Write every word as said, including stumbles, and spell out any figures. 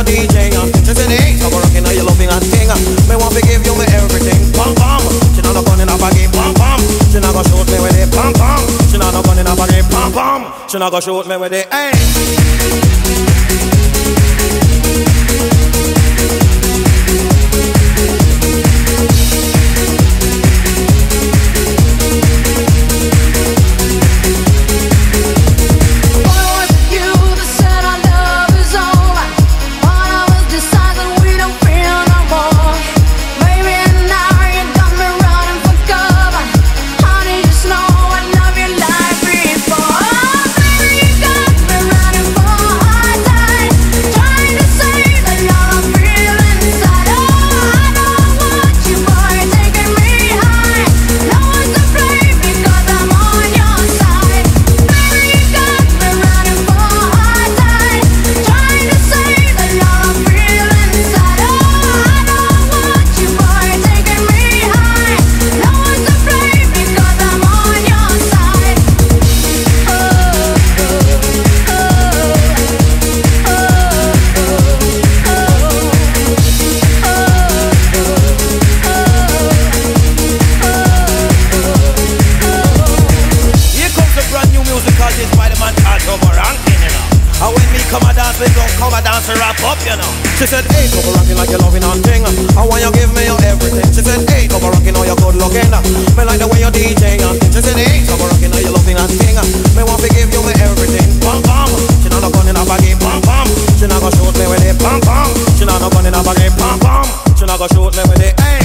D J and she said, hey, I'm rocking on your loving and thing. Me want to give you me everything. Pam pam. She not no gun in a baggy. Pam pam. She not gonna shoot me with it. Pam pam. She not no gun in a baggy. Pam pam. She not gonna shoot me with it. Hey. She said, hey, go rockin' like you're loving and thing. I want you give me your everything. She said, hey, go rockin' all your good looking. Me like the way you D J and thing. She said, hey, go rockin' all your loving and thing. Me want to give you me everything. Pam pam. She not no gun in a baggy. Pam pam. She not gonna shoot me with it. Pam pam. She not no gun in a baggy. Pam pam. She not gonna shoot me with it. Hey.